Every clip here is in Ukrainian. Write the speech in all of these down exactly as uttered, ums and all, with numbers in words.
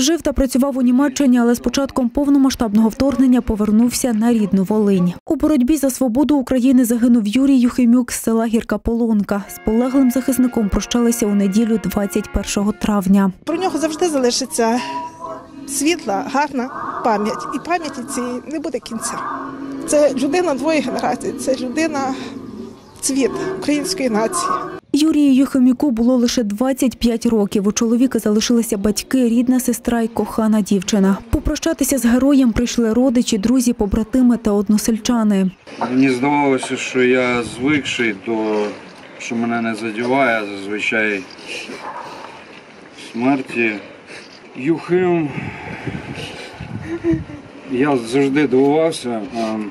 Жив та працював у Німеччині, але з початком повномасштабного вторгнення повернувся на рідну Волинь. У боротьбі за свободу України загинув Юрій Юхимюк з села Гірка Полонка. З полеглим захисником прощалися у неділю двадцять першого травня. Про нього завжди залишиться світла, гарна пам'ять. І пам'яті цієї не буде кінця. Це людина двоє генерацій, це людина цвіт української нації. Юрію Юхимюку було лише двадцять п'ять років. У чоловіка залишилися батьки, рідна сестра і кохана дівчина. Попрощатися з героєм прийшли родичі, друзі, побратими та односельчани. Мені здавалося, що я звикший до, що мене не задіває, зазвичай смерті. Юхим, я завжди дивувався,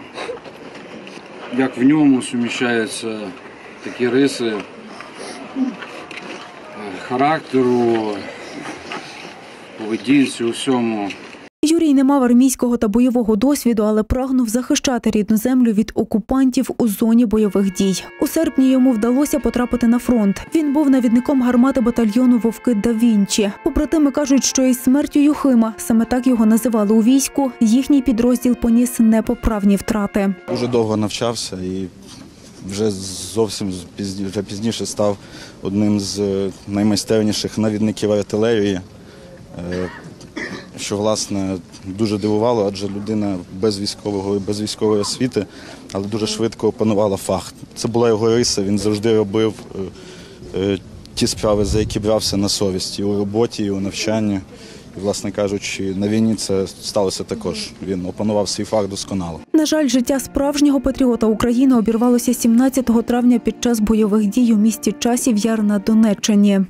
як в ньому суміщаються такі риси характеру, поведінці, усьому. Юрій не мав армійського та бойового досвіду, але прагнув захищати рідну землю від окупантів у зоні бойових дій. У серпні йому вдалося потрапити на фронт. Він був навідником гармати батальйону «Вовки да Вінчі». Побратими кажуть, що із смертю Юхима, саме так його називали у війську, їхній підрозділ поніс непоправні втрати. Дуже довго навчався і вже зовсім вже пізніше став одним з наймайстерніших навідників артилерії, що, власне, дуже дивувало, адже людина без військового і без військової освіти, але дуже швидко опанувала фах. Це була його риса, він завжди робив ті справи, за які брався на совість, і у роботі, і у навчанні. І, власне кажучи, на війні це сталося також. Він опанував свій фах досконало. На жаль, життя справжнього патріота України обірвалося сімнадцятого травня під час бойових дій у місті Часів Яр на Донеччині.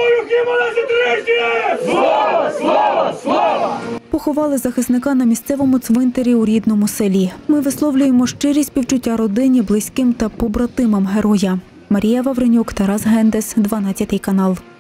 Слава! Слава! Слава! Поховали захисника на місцевому цвинтарі у рідному селі. Ми висловлюємо щирі співчуття родині, близьким та побратимам героя. Марія Вавренюк, Тарас Гендес, дванадцятий канал.